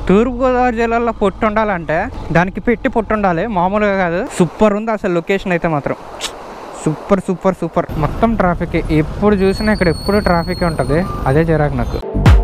తూర్పుగోదావరి జిల్లాలో పొట్టు ఉండాలంటే దానికి పెట్టి పొట్టు ఉండాలి, మామూలుగా కాదు. సూపర్ ఉంది అసలు లొకేషన్ అయితే మాత్రం. Super super super. మొత్తం ట్రాఫిక్, ఎప్పుడు చూసినా ఇక్కడ ఎప్పుడు ట్రాఫిక్ ఉంటుంది. అదే చిరాకు నాకు.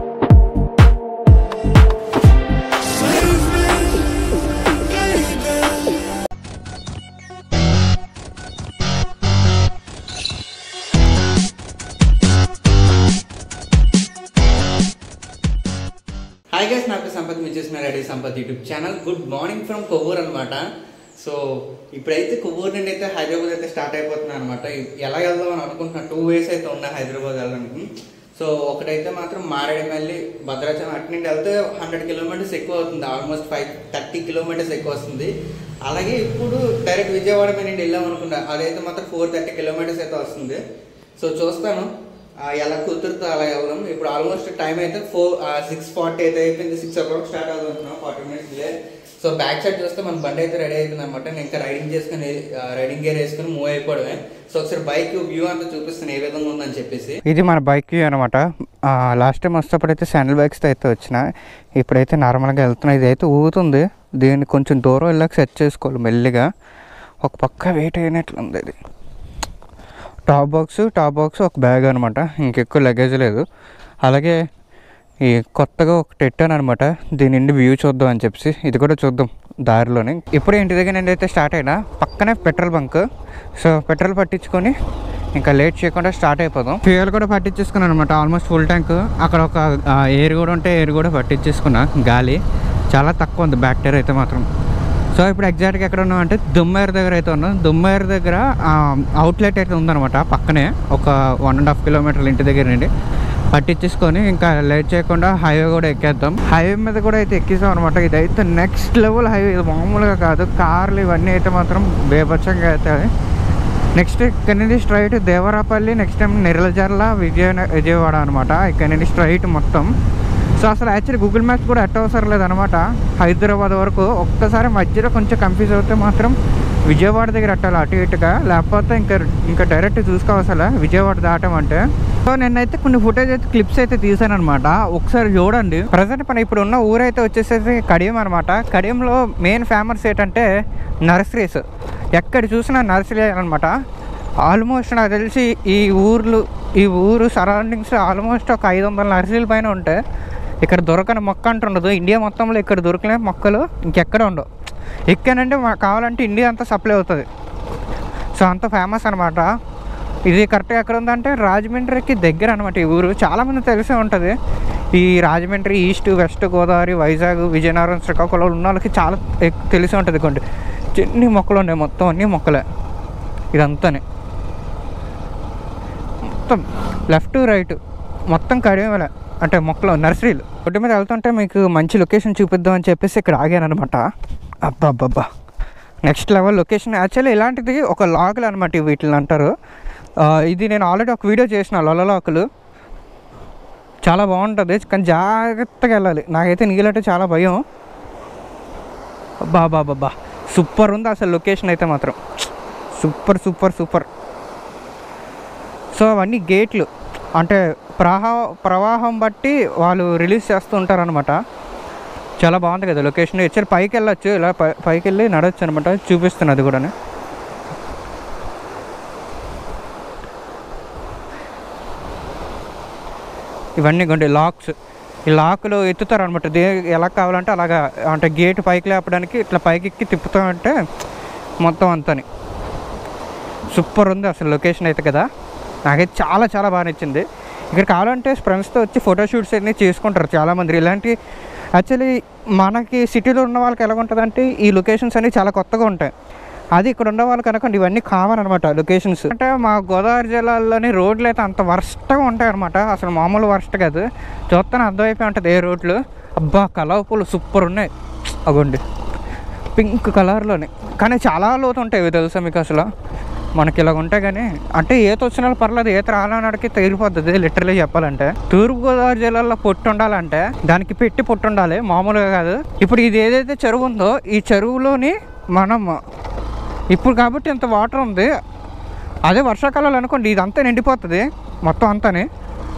హాయ్ గైస్, నాకు సంపత్, మీరు చూస్తున్నారు ready Sampath YouTube channel. Good morning from Kovvur అనమాట. సో ఇప్పుడైతే కొవ్వూరు నుండి అయితే హైదరాబాద్ అయితే స్టార్ట్ అయిపోతున్నాను అనమాట. ఎలా వెళ్దాం అని అనుకుంటున్నా. 2 ways అయితే ఉన్నాయి హైదరాబాద్ వెళ్ళడానికి. సో ఒకటైతే మాత్రం మారేడుమల్లి, భద్రాచలం అటు నుండి వెళ్తే 100 kilometers ఎక్కువ అవుతుంది. ఆల్మోస్ట్ 30 kilometers ఎక్కువ వస్తుంది. అలాగే ఇప్పుడు డైరెక్ట్ విజయవాడ మీద నుండి వెళ్ళాం అనుకుంటా, అదైతే మాత్రం 430 kilometers అయితే వస్తుంది. సో చూస్తాను ఎలా కుదురుతో అలా వెళ్దాం. ఇప్పుడు ఆల్మోస్ట్ టైం అయితే 6:40 అయితే అయిపోయింది. 6 o'clock స్టార్ట్ అవుతున్నాం, 40 minutes delay. So back side చూస్తే మన బండి అయితే రెడీ అయిపోయింది అనమాట. నేను ఇంకా రైడింగ్ గేర్ వేసుకుని మూవ్ అయిపోవడమే. సో ఒకసారి బైక్ వ్యూ అంతా చూపిస్తాను ఏ విధంగా ఉందని చెప్పేసి. ఇది మన బైక్ వ్యూ అనమాట. లాస్ట్ టైం వస్తేప్పుడు అయితే శాండిల్ బైక్స్తో అయితే వచ్చిన, ఇప్పుడైతే నార్మల్గా వెళ్తున్నా. ఇది అయితే ఊగుతుంది, దీన్ని కొంచెం దూరం వెళ్ళాక సెట్ చేసుకోవాలి మెల్లిగా. ఒక పక్క వెయిట్ అయినట్లుంది. ఇది టాప్ బాక్స్ ఒక బ్యాగ్ అనమాట, ఇంకెక్కువ లగేజ్ లేదు. అలాగే ఈ కొత్తగా ఒకటి ఎట్టాను అనమాట, దీని నుండి వ్యూ చూద్దాం అని చెప్పేసి. ఇది కూడా చూద్దాం దారిలోనే. ఇప్పుడు ఇంటి దగ్గర నుండి అయితే స్టార్ట్ అయినా, పక్కనే పెట్రోల్ బంక్. సో పెట్రోల్ పట్టించుకొని ఇంకా లేట్ చేయకుండా స్టార్ట్ అయిపోదాం. ఫ్యూయల్ కూడా పట్టించేసుకున్నాను అనమాట, ఆల్మోస్ట్ ఫుల్ ట్యాంక్. అక్కడ ఒక ఎయిర్ కూడా ఉంటే ఎయిర్ కూడా పట్టించేసుకున్నా. గాలి చాలా తక్కువ ఉంది, బ్యాక్టీరియా అయితే మాత్రం. సో ఇప్పుడు ఎగ్జాక్ట్గా ఎక్కడ ఉన్నాం అంటే దుమ్మారు దగ్గర అయితే ఉన్నాం. దుమ్మారు దగ్గర అవుట్లెట్ అయితే ఉందన్నమాట పక్కనే, ఒక 1.5 kilometers ఇంటి దగ్గర నుండి. పట్టించేసుకొని ఇంకా లేట్ చేయకుండా హైవే కూడా ఎక్కేద్దాం. హైవే మీద కూడా అయితే ఎక్కిస్తాం అనమాట. ఇదైతే నెక్స్ట్ లెవెల్ హైవే, ఇది మామూలుగా కాదు. కార్లు ఇవన్నీ అయితే మాత్రం బేభత్సంగా అవుతాయి. నెక్స్ట్ ఇక్కడ నుండి స్ట్రైట్ దేవరాపల్లి, నెక్స్ట్ టైం నెరలజర్ల, విజయవాడ అనమాట. ఇక్కడ నుండి స్ట్రైట్ మొత్తం. సో అసలు యాక్చువల్లీ గూగుల్ మ్యాప్స్ కూడా ఎట్ట అవసరం లేదనమాట హైదరాబాద్ వరకు. ఒక్కసారి మధ్యలో కొంచెం కన్ఫ్యూజ్ అవుతే మాత్రం విజయవాడ దగ్గర అట్టాలి అటు ఇటుగా, లేకపోతే ఇంకా డైరెక్ట్ చూసుకోవసలే విజయవాడ దాటం అంటే. సో నేనైతే కొన్ని ఫుటేజ్ అయితే క్లిప్స్ అయితే తీసాను అనమాట, ఒకసారి చూడండి. ప్రజెంట్ మన ఇప్పుడు ఉన్న ఊరైతే వచ్చేసేసి కడియం అనమాట. కడియంలో మెయిన్ ఫేమస్ ఏంటంటే నర్సరీస్. ఎక్కడ చూసినా నర్సరీ అనమాట. ఆల్మోస్ట్ నాకు తెలిసి ఈ ఊరు సరౌండింగ్స్ ఆల్మోస్ట్ ఒక 500 నర్సరీల పైన ఉంటాయి. ఇక్కడ దొరకని మొక్క అంటుండదు. ఇండియా మొత్తంలో ఇక్కడ దొరికిన మొక్కలు ఇంకెక్కడ ఉండవు. ఎక్కడంటే కావాలంటే ఇండియా అంతా సప్లై అవుతుంది. సో అంత ఫేమస్ అనమాట. ఇది కరెక్ట్గా ఎక్కడ ఉందంటే రాజమండ్రికి దగ్గర అనమాట ఈ ఊరు. చాలామంది తెలిసే ఉంటుంది. ఈ రాజమండ్రి ఈస్ట్, వెస్ట్ గోదావరి, వైజాగ్, విజయనగరం, శ్రీకాకుళం ఉన్న వాళ్ళకి చాలా తెలిసే ఉంటుంది. కొన్ని ఎన్ని మొక్కలు ఉన్నాయి, మొత్తం అన్ని మొక్కలే ఇదంతానే. మొత్తం లెఫ్ట్ రైట్ మొత్తం కడిమేలే అంటే మొక్కలు, నర్సరీలు. రోడ్డు మీద వెళ్తుంటే మీకు మంచి లొకేషన్ చూపిద్దాం అని చెప్పేసి ఇక్కడ ఆగాను అనమాట. అబ్బా నెక్స్ట్ లెవెల్ లొకేషన్. యాక్చువల్లీ ఇలాంటిది ఒక లాగులు అనమాట, వీటిని అంటారు. ఇది నేను ఆల్రెడీ ఒక వీడియో చేసిన, లొలలాకులు. చాలా బాగుంటుంది, కానీ జాగ్రత్తగా వెళ్ళాలి. నాకైతే నీళ్ళంటే చాలా భయం. అబ్బా సూపర్ ఉంది అసలు లొకేషన్ అయితే మాత్రం. Super super super. సో అవన్నీ గేట్లు అంటే ప్రవాహం బట్టి వాళ్ళు రిలీజ్ చేస్తూ ఉంటారు అనమాట. చాలా బాగుంది కదా లొకేషన్. యాక్చువల్లీ పైకి వెళ్ళొచ్చు, ఇలా పైకి వెళ్ళి నడవచ్చు అనమాట. చూపిస్తున్నాను అది కూడా. ఇవన్నీ కొంటే లాక్స్. ఈ లాక్లు ఎత్తుతారు అనమాట. ఎలా కావాలంటే అలాగా, అంటే గేట్ పైకి లేపడానికి ఇట్లా పైకి ఎక్కి తిప్పుతామంటే మొత్తం అంతని. సూపర్ ఉంది అసలు లొకేషన్ అయితే కదా. నాకైతే చాలా చాలా బాగా నచ్చింది. ఇక్కడ కావాలంటే ఫ్రెండ్స్తో వచ్చి ఫోటోషూట్స్ అన్నీ చేసుకుంటారు చాలామంది. ఇలాంటి యాక్చువల్లీ మనకి సిటీలో ఉన్న వాళ్ళకి ఎలా ఉంటుందంటే ఈ లొకేషన్స్ అన్నీ చాలా కొత్తగా ఉంటాయి. అది ఇక్కడ ఉన్న వాళ్ళకి అనుకోండి ఇవన్నీ కావాలన్నమాట లొకేషన్స్. అంటే మా గోదావరి జిల్లాలోని రోడ్లు అయితే అంత వర్స్ట్గా ఉంటాయి అనమాట. అసలు మామూలు వర్స్ట్ కాదు. చూస్తాను అర్థమైపోయి ఉంటుంది ఏ రోడ్లు. అబ్బా కలర్ఫుల్ సూపర్ ఉన్నాయి. అగోండి పింక్ కలర్లోనే, కానీ చాలా లోతు ఉంటాయి ఇవి తెలుసా మీకు. అసలు మనకి ఇలాగ ఉంటాయి, కానీ అంటే ఈత వచ్చిన పర్లేదు, ఈత రాలనాడికి తేలిపోతుంది లిటరలీ చెప్పాలంటే. తూర్పుగోదావరి జిల్లాలో పొట్టు ఉండాలంటే దానికి పెట్టి పొట్టు ఉండాలి, మామూలుగా కాదు. ఇప్పుడు ఇది ఏదైతే చెరువు ఉందో ఈ చెరువులోని మనం ఇప్పుడు కాబట్టి ఇంత వాటర్ ఉంది. అదే వర్షాకాలంలో అనుకోండి ఇదంతా నిండిపోతుంది మొత్తం అంతానే.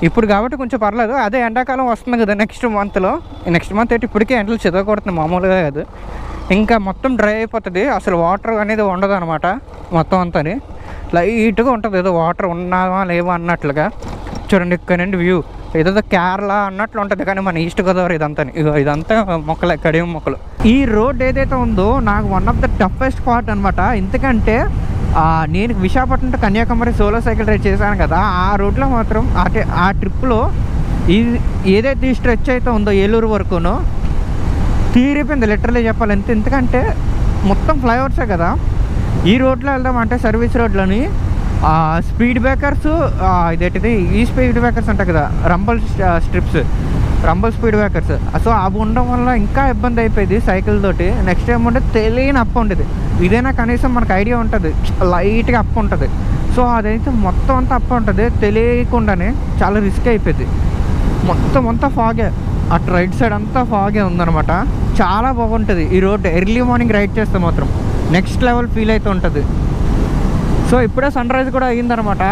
ఇప్పుడు కాబట్టి కొంచెం పర్లేదు. అదే ఎండాకాలం వస్తుంది కదా నెక్స్ట్ మంత్ అయితే ఇప్పటికే ఎండలు చితగొడుతుంది మామూలుగా కాదు. ఇంకా మొత్తం డ్రై అయిపోతుంది, అసలు వాటర్ అనేది ఉండదు అనమాట. మొత్తం అంతా లైట్గా ఉంటుంది, ఏదో వాటర్ ఉన్నావా లేవా అన్నట్లుగా. చూడండి ఇక్కడ నుండి వ్యూ ఏదో కేరళ అన్నట్లు ఉంటుంది, కానీ మన ఈస్ట్ గోదావరి ఇదంతా మొక్కలే, కడియం మొక్కలు. ఈ రోడ్ ఏదైతే ఉందో నాకు one of the toughest part అనమాట. ఎందుకంటే నేను Visakhapatnam to Kanyakumari solo cycle ride చేశాను కదా, ఆ రోడ్లో మాత్రం ఆ ట్రిప్లో ఏదైతే ఈ స్ట్రెచ్ అయితే ఉందో ఏలూరు వరకునో తీరిపోయింది లిటరలీ చెప్పాలి. ఎందుకంటే మొత్తం ఫ్లైఓవర్సే కదా. ఈ రోడ్లో వెళ్దామంటే సర్వీస్ రోడ్లోని స్పీడ్ బ్రేకర్స్, ఇదేంటిది ఈ స్పీడ్ బ్రేకర్స్ ఉంటాయి కదా, రంబల్ స్పీడ్ బ్రేకర్స్. సో అవి ఉండడం వల్ల ఇంకా ఇబ్బంది అయిపోయింది సైకిల్ తోటి. నెక్స్ట్ ఏమంటే తెలియని అప్ ఉంటుంది, ఇదైనా కనీసం మనకు ఐడియా ఉంటుంది, లైట్గా అప్ ఉంటుంది. సో అదైతే మొత్తం అంతా అప్ ఉంటుంది, తెలియకుండానే చాలా రిస్క్ అయిపోయింది. మొత్తం అంతా ఫాగే, అటు రైట్ సైడ్ అంతా ఫాగే ఉందన్నమాట. చాలా బాగుంటుంది ఈ రోడ్. ఎర్లీ మార్నింగ్ రైడ్ చేస్తే మాత్రం నెక్స్ట్ లెవెల్ ఫీల్ అయితే ఉంటుంది. సో ఇప్పుడే సన్ రైజ్ కూడా అయ్యిందనమాట.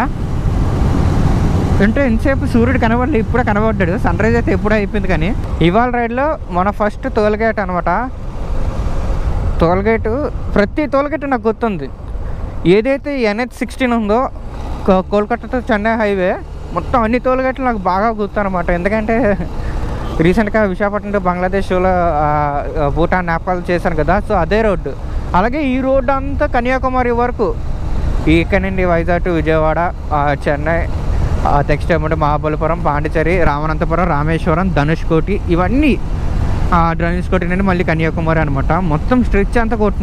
అంటే ఇంతసేపు సూర్యుడు కనబడలేదు, ఇప్పుడే కనబడ్డాడు. సన్ రైజ్ అయితే ఎప్పుడూ అయిపోయింది. కానీ ఇవాళ రైడ్లో మన ఫస్ట్ టోల్గేట్ అనమాట. టోల్గేటు, ప్రతి టోల్గేట్ నాకు గుర్తుంది. ఏదైతే NH-16 ఉందో కోల్కతా టు చెన్నై హైవే, మొత్తం అన్ని టోల్గేట్లు నాకు బాగా గుర్తు అనమాట. ఎందుకంటే రీసెంట్గా విశాఖపట్నం టు బంగ్లాదేశ్లో భూటాన్ నేపాల్ చేశాను కదా, సో అదే రోడ్డు. అలాగే ఈ రోడ్డు అంతా కన్యాకుమారి వరకు, ఇక్కడ నుండి వైజాగ్ టు విజయవాడ, చెన్నై, నెక్స్ట్ ఏమంటే మహాబలిపురం, పాండిచేరి, రామనంతపురం, రామేశ్వరం, ధనుష్కోటి, ఇవన్నీ ధనుష్కోటి నుండి మళ్ళీ కన్యాకుమారి అనమాట. మొత్తం స్ట్రెచ్ అంతా కొట్టిన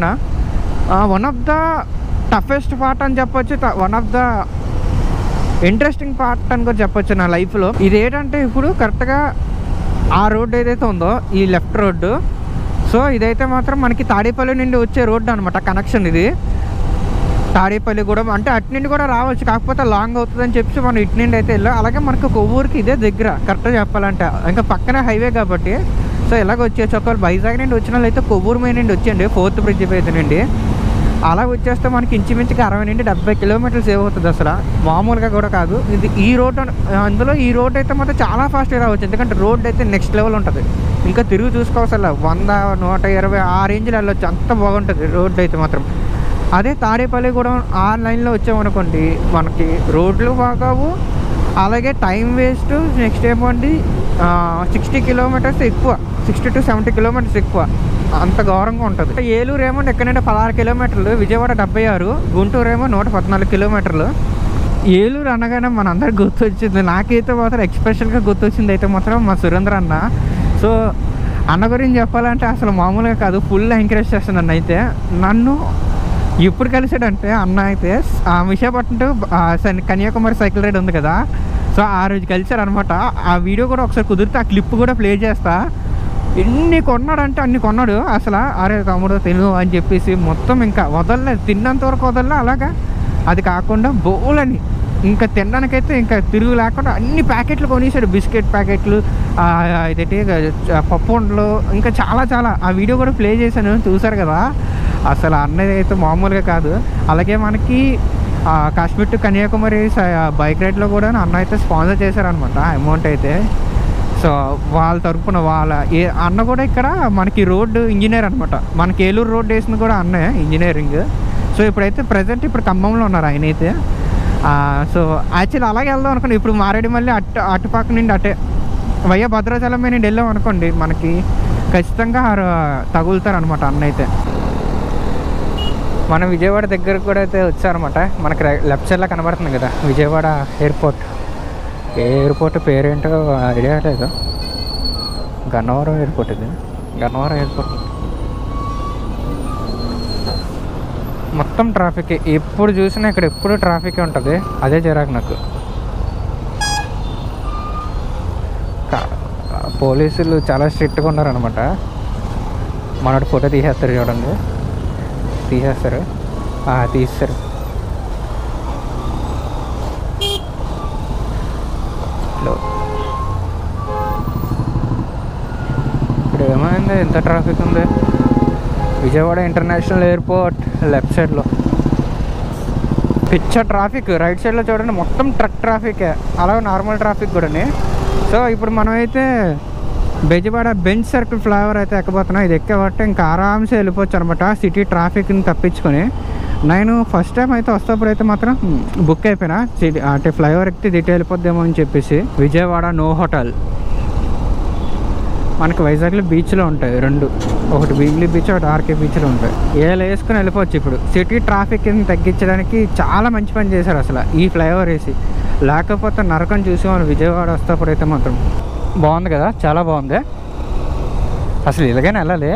one of the toughest part అని చెప్పొచ్చు, one of the interesting part అని కూడా చెప్పొచ్చు నా లైఫ్లో. ఇది ఏంటంటే ఇప్పుడు కరెక్ట్గా ఆ రోడ్డు ఏదైతే ఉందో ఈ లెఫ్ట్ రోడ్డు, సో ఇదైతే మాత్రం మనకి తాడేపల్లి నుండి వచ్చే రోడ్డు అనమాట, కనెక్షన్ ఇది. తాడేపల్లి కూడా అంటే అటు నుండి కూడా రావచ్చు, కాకపోతే లాంగ్ అవుతుందని చెప్పి మనం ఇటు నుండి అయితే వెళ్ళాం. అలాగే మనకు కొవ్వూరుకి ఇదే దగ్గర కరెక్ట్గా చెప్పాలంటే, ఇంకా పక్కనే హైవే కాబట్టి. సో ఇలాగ వచ్చేసి ఒకవేళ వైజాగ్ నుండి వచ్చిన వాళ్ళు అయితే కొవ్వూరు మీద నుండి వచ్చేయండి, 4th బ్రిడ్జ్ మీద నుండి. అలా వచ్చేస్తే మనకి ఇంచుమించుగా 60 నుండి 70 కిలోమీటర్లు సేవ్ అవుతుంది. అసలు మామూలుగా కూడా కాదు ఇది. ఈ రోడ్ అందులో ఈ రోడ్ అయితే మాత్రం చాలా ఫాస్ట్గా రావచ్చు, ఎందుకంటే రోడ్ అయితే నెక్స్ట్ లెవెల్ ఉంటుంది. ఇంకా తిరుగు చూసుకోవాల్సిన 100, 120 ఆ రేంజ్లో వెళ్ళొచ్చు, అంత బాగుంటుంది రోడ్డు అయితే మాత్రం. అదే తాడేపల్లి కూడా ఆ లైన్లో వచ్చామనుకోండి, మనకి రోడ్లు బాగావు, అలాగే టైం వేస్ట్. నెక్స్ట్ ఏమండి 60 కిలోమీటర్స్ ఎక్కువ, 60 to 70 కిలోమీటర్స్ ఎక్కువ, అంత ఘోరంగా ఉంటుంది. ఏలూరు ఏమో ఎక్కడంటే 16 కిలోమీటర్లు, విజయవాడ 76, గుంటూరు ఏమో 114 కిలోమీటర్లు. ఏలూరు అనగానే మనందరికి గుర్తొచ్చింది, నాకైతే మాత్రం ఎక్స్పెషల్గా గుర్తొచ్చింది అయితే మాత్రం మా సురేంద్ర అన్న. సో అన్న గురించి చెప్పాలంటే అసలు మామూలుగా కాదు, ఫుల్ ఎంకరేజ్ చేస్తుంది అన్న. అయితే నన్ను ఎప్పుడు కలిసాడంటే అన్న అయితే Visakhapatnam to Kanyakumari cycle ride ఉంది కదా, సో ఆ రోజు కలిసారనమాట. ఆ వీడియో కూడా ఒకసారి కుదిరితే ఆ క్లిప్ కూడా ప్లే చేస్తా. ఎన్ని కొన్నాడంటే అన్ని కొన్నాడు అసలు. అరే తమ్ముడు తెలుగు అని చెప్పేసి మొత్తం ఇంకా వదలలేదు, తిన్నంత వరకు వదలలే. అలాగా అది కాకుండా బౌలని ఇంకా తినడానికైతే ఇంకా తిరుగు లేకుండా అన్ని ప్యాకెట్లు కొనేసాడు, బిస్కెట్ ప్యాకెట్లు, ఇదేంటి పప్పు ఉండలు, ఇంకా చాలా చాలా. ఆ వీడియో కూడా ప్లే చేశాను, చూసారు కదా. అసలు అన్నది అయితే మామూలుగా కాదు. అలాగే మనకి కాశ్మీర్ టు కన్యాకుమారి బైక్ రైడ్లో కూడా అన్న అయితే స్పాన్సర్ చేశారనమాట అమౌంట్ అయితే. సో వాళ్ళ తరపున అన్న కూడా ఇక్కడ మనకి రోడ్డు ఇంజనీర్ అనమాట. మనకి ఏలూరు రోడ్ వేసింది కూడా అన్నే ఇంజనీరింగ్. సో ఇప్పుడైతే ప్రజెంట్ ఇప్పుడు ఖమ్మంలో ఉన్నారు ఆయన అయితే. సో యాక్చువల్లీ అలాగే వెళ్దాం అనుకోండి, ఇప్పుడు మారేడు మళ్ళీ అటుపక్క నుండి అటే వయ్య భద్రాచలం మీద నుండి వెళ్ళాం అనుకోండి, మనకి ఖచ్చితంగా తగులుతారు అనమాట అన్న అయితే. మనం విజయవాడ దగ్గరకు కూడా అయితే వచ్చారనమాట. మనకి లెఫ్ట్ సైడ్లో కనబడుతుంది కదా విజయవాడ ఎయిర్పోర్ట్ పేరేంటో ఐడియా లేదు. గన్నవరం ఎయిర్పోర్ట్, ఇది గన్నవరం ఎయిర్పోర్ట్. మొత్తం ట్రాఫిక్, ఎప్పుడు చూసినా ఇక్కడ ఎప్పుడు ట్రాఫిక్ ఉంటుంది. అదే చిరాకు నాకు. పోలీసులు చాలా స్ట్రిక్ట్గా ఉన్నారనమాట. మనోడు ఫోటో తీసేస్తారు చూడండి, తీసేస్తారు. ఇప్పుడు ఏమైంది, ఎంత ట్రాఫిక్ ఉంది. విజయవాడ ఇంటర్నేషనల్ ఎయిర్పోర్ట్ లెఫ్ట్ సైడ్లో. పిచ్చ ట్రాఫిక్. రైట్ సైడ్లో చూడండి మొత్తం ట్రక్ ట్రాఫికే, అలాగే నార్మల్ ట్రాఫిక్ కూడా. సో ఇప్పుడు మనమైతే బెజవాడ బెంచ్ సర్కిల్ ఫ్లైఓవర్ అయితే ఎక్కబోతున్నాం. ఇది ఎక్కేబట్టే ఇంకా ఆరామ్సే వెళ్ళిపోవచ్చు అనమాట సిటీ ట్రాఫిక్ని తప్పించుకొని. నేను ఫస్ట్ టైం అయితే వస్తేప్పుడు అయితే మాత్రం బుక్ అయిపోయినా సిటీ అంటే ఫ్లైఓవర్ ఎక్కితే సిటీ వెళ్ళిపోద్దేమో అని చెప్పేసి. Vijayawada no hotel. మనకి వైజాగ్లో బీచ్లో ఉంటాయి రెండు, ఒకటి భీమిలీ బీచ్, ఒకటి ఆర్కే బీచ్లో ఉంటాయి. ఏళ్ళు వేసుకుని వెళ్ళిపోవచ్చు. ఇప్పుడు సిటీ ట్రాఫిక్ని తగ్గించడానికి చాలా మంచి పని చేశారు అసలు ఈ ఫ్లైఓవర్ వేసి. లేకపోతే నరకం చూసి మనం విజయవాడ వస్తేప్పుడు అయితే మాత్రం. బాగుంది కదా, చాలా బాగుంది. అసలు ఇలాగైనా వెళ్ళాలి,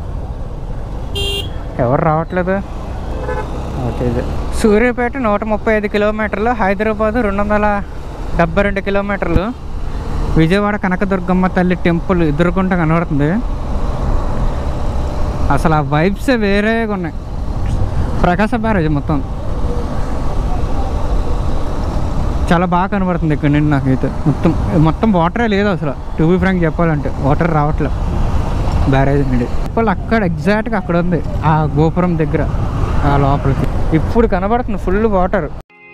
ఎవరు రావట్లేదు. ఓకే, సూర్యాపేట 135 కిలోమీటర్లు, హైదరాబాద్ 272 కిలోమీటర్లు. విజయవాడ కనకదుర్గమ్మ తల్లి టెంపుల్ ఎదురుకుంటా కనబడుతుంది. అసలు ఆ వైబ్సే వేరేగా ఉన్నాయి. ప్రకాశ బ్యారేజ్ మొత్తం చాలా బాగా కనబడుతుంది ఇక్కడ నుండి నాకైతే. మొత్తం వాటరే లేదు అసలు, టు బి ఫ్రాంక్ చెప్పాలంటే. వాటర్ రావట్లేదు బ్యారేజ్ నుండి. వాళ్ళు అక్కడ ఎగ్జాక్ట్గా అక్కడ ఉంది ఆ గోపురం దగ్గర, ఆ లోపలికి ఇప్పుడు కనబడుతుంది ఫుల్ వాటర్.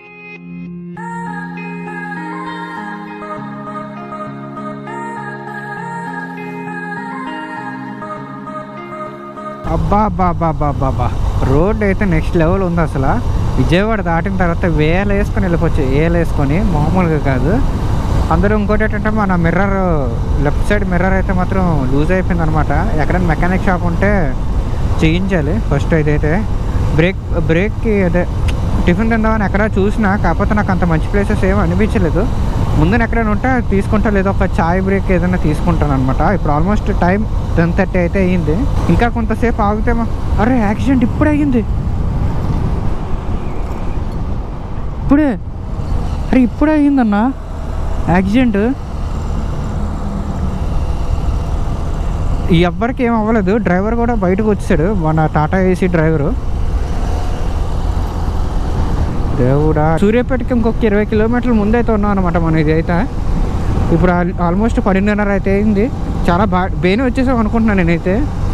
అబ్బా బాబా బాబా, రోడ్ అయితే నెక్స్ట్ లెవెల్ ఉంది అసలు. విజయవాడ దాటిన తర్వాత వేలు వేసుకొని వెళ్ళిపోవచ్చు, ఏలు వేసుకొని, మామూలుగా కాదు. అందులో ఇంకోటి ఏంటంటే మన మిర్రర్, లెఫ్ట్ సైడ్ మిర్రర్ అయితే మాత్రం లూజ్ అయిపోయింది అనమాట. ఎక్కడైనా మెకానిక్ షాప్ ఉంటే చేయించాలి ఫస్ట్. అయితే బ్రేక్కి అదే టిఫిన్ తిందామని ఎక్కడ చూసినా, కాకపోతే నాకు అంత మంచి ప్లేసెస్ ఏమీ అనిపించలేదు. ముందు ఎక్కడైనా ఉంటే తీసుకోవటం లేదు, ఒక చాయ్ బ్రేక్ ఏదైనా తీసుకుంటాను అనమాట. ఇప్పుడు ఆల్మోస్ట్ టైం 10:30 అయితే అయ్యింది. ఇంకా కొంతసేపు ఆగుతేమో, అరే యాక్సిడెంట్ ఇప్పుడే అయ్యింది, ఇప్పుడే అయ్యిందన్నా యాక్సిడెంట్. ఎవ్వరికి ఏం అవ్వలేదు, డ్రైవర్ కూడా బయటకు వచ్చాడు, మన టాటా ఏసీ డ్రైవరు. దేవుడా, సూర్యాపేటకి ఇంకొక 20 కిలోమీటర్ల ముందైతే ఉన్నాం అనమాట మనం. ఇది అయితే ఇప్పుడు ఆల్మోస్ట్ 10:30 అయితే అయింది. చాలా బేనే వచ్చేసాం అనుకుంటున్నాను నేనైతే.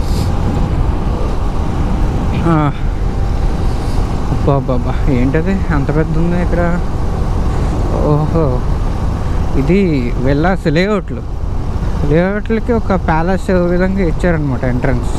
అబ్బాబ్బా, ఏంటది అంత పెద్ద ఉంది ఇక్కడ? ఓహో, ఇది వెళ్ళాల్సి లేఅవుట్లకి ఒక ప్యాలెస్ విధంగా ఇచ్చారనమాట ఎంట్రన్స్.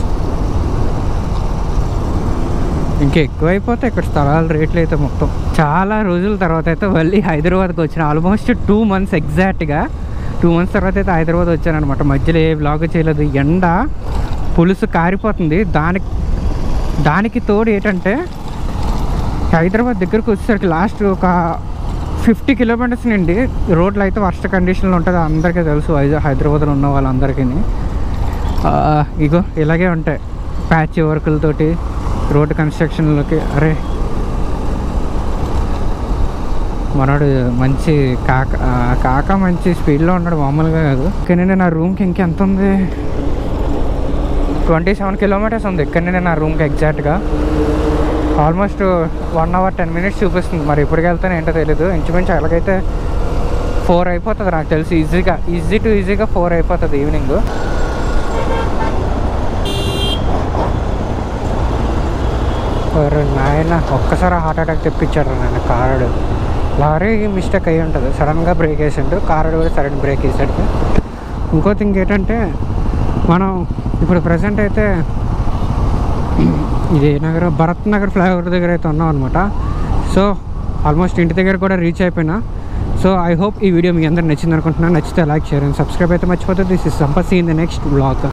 ఇంకా ఎక్కువైపోతే ఇక్కడ స్థలాల రేట్లు అయితే మొత్తం. చాలా రోజుల తర్వాత అయితే మళ్ళీ హైదరాబాద్కి వచ్చిన, ఆల్మోస్ట్ 2 మంత్స్ ఎగ్జాక్ట్గా 2 మంత్స్ తర్వాత అయితే హైదరాబాద్ వచ్చాను అనమాట. మధ్యలో ఏ వ్లాగ్ చేయలేదు, ఎండ పులుసు కారిపోతుంది. దానికి తోడు ఏంటంటే హైదరాబాద్ దగ్గరకు వచ్చేసరికి లాస్ట్ ఒక 50 కిలోమీటర్స్ నుండి రోడ్లు అయితే వర్స్ట్ కండిషన్లో ఉంటుంది, అందరికీ తెలుసు హైదరాబాద్లో ఉన్న వాళ్ళందరికీ. ఇగో ఇలాగే ఉంటాయి ప్యాచ్ వర్కులతోటి రోడ్డు కన్స్ట్రక్షన్లోకి. అరే మనోడు మంచి కాక మంచి స్పీడ్లో ఉన్నాడు, మామూలుగా కాదు. కానీ నా రూమ్కి ఇంకెంత ఉంది, 27 కిలోమీటర్స్ ఉంది ఇక్కడ నుండి నా రూమ్కి ఎగ్జాక్ట్గా. ఆల్మోస్ట్ 1 hour 10 minutes చూపిస్తుంది. మరి ఇప్పటికి వెళ్తాను ఏంటో తెలీదు. ఇంచుమించు అలాగైతే 4 అయిపోతుంది నాకు తెలిసి, ఈజీగా 4 అయిపోతుంది ఈవినింగ్. నాయన ఒక్కసారి హార్ట్ అటాక్ తెప్పించాడు నాయన కారుడు. లారీ మిస్టేక్ అయ్యి ఉంటుంది, సడన్గా బ్రేక్ వేసాడు. కారుడు కూడా సడన్ బ్రేక్ వేసాడు. ఇంకో థింగ్ ఏంటంటే, మనం ఇప్పుడు ప్రజెంట్ అయితే ఇది భరత్ నగర్ ఫ్లైఓవర్ దగ్గర అయితే ఉన్నాం అనమాట. సో ఆల్మోస్ట్ ఇంటి దగ్గర కూడా రీచ్ అయిపోయినా. సో ఐ హోప్ ఈ వీడియో మీ అందరికి నచ్చింది అనుకుంటున్నాను. నచ్చితే లైక్, షేర్ అండ్ సబ్స్క్రైబ్ అయితే మర్చిపోతుంది. This is Sampath, see in the next vlog.